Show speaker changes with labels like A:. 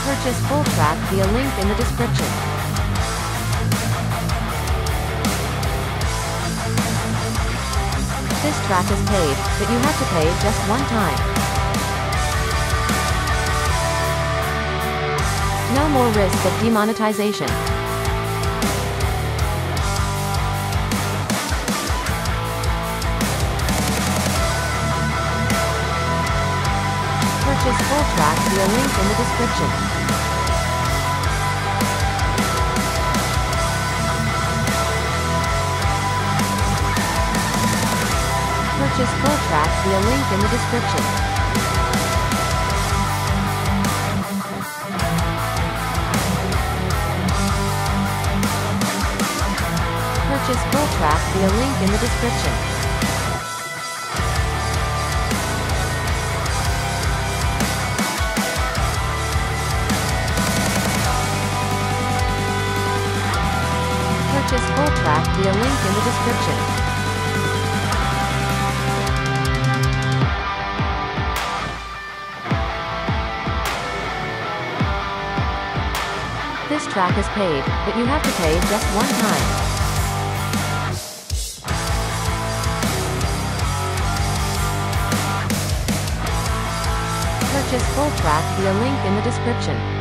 A: Purchase full track via link in the description. This track is paid, but you have to pay just one time. No more risk of demonetization. Purchase full track via link in the description. Purchase full track via link in the description. Purchase full track via link in the description. Purchase full track via link in the description. This track is paid, but you have to pay just one time. Purchase full track via link in the description.